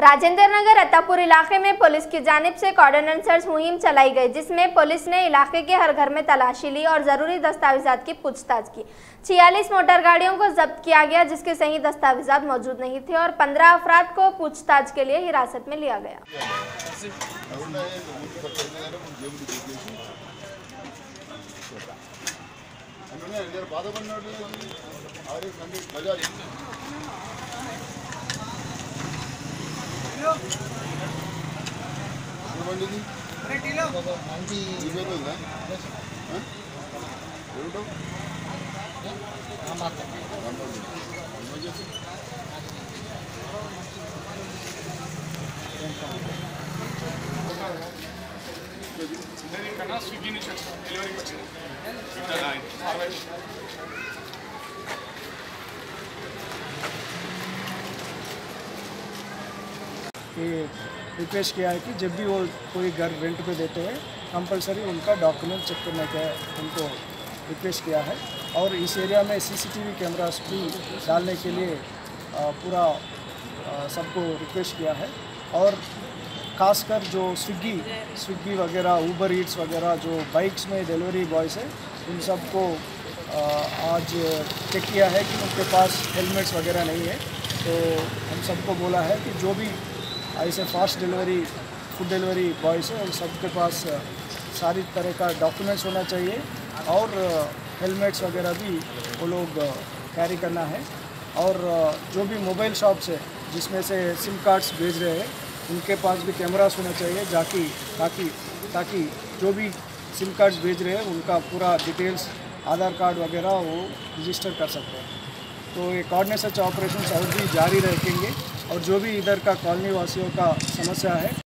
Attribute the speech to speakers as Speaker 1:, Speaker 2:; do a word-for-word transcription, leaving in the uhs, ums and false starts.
Speaker 1: राजेंद्र नगर अत्तापुर इलाके में पुलिस की जानिब से कॉर्डोनेट सर्च मुहिम चलाई गई, जिसमें पुलिस ने इलाके के हर घर में तलाशी ली और जरूरी दस्तावेजात की पूछताछ की। छियालीस मोटर गाड़ियों को जब्त किया गया, जिसके सही दस्तावेजात मौजूद नहीं थे और पंद्रह अफराद को पूछताछ के लिए हिरासत में लिया गया।
Speaker 2: స్విగ్గీ నుంచి వచ్చింది, డెలివరీకి వచ్చింది.
Speaker 3: ये रिक्वेस्ट किया है कि जब भी वो कोई घर रेंट पे देते हैं कंपलसरी उनका डॉक्यूमेंट चेक करने का उनको रिक्वेस्ट किया है। और इस एरिया में सीसीटीवी कैमरास भी डालने के लिए पूरा सबको रिक्वेस्ट किया है। और खासकर जो स्विगी स्विगी वगैरह ऊबर ईट्स वगैरह जो बाइक्स में डिलीवरी बॉयज़ है, उन सबको आज चेक किया है कि उनके पास हेलमेट्स वगैरह नहीं है। तो हम सबको बोला है कि जो भी ऐसे fast delivery food delivery boys है, उन सबके पास सारी तरह का डॉक्यूमेंट्स होना चाहिए और हेलमेट्स वगैरह भी वो लोग कैरी करना है। और जो भी मोबाइल शॉप्स है जिसमें से सिम कार्ड्स भेज रहे हैं, उनके पास भी कैमरास होना चाहिए जाकि ताकि ताकि जो भी सिम कार्ड्स भेज रहे हैं उनका पूरा डिटेल्स आधार कार्ड वगैरह वो रजिस्टर कर सकते हैं। तो ये कॉर्डोनेट सर्च ऑपरेशन और भी जारी रखेंगे और जो भी इधर का कॉलोनी वासियों का समस्या है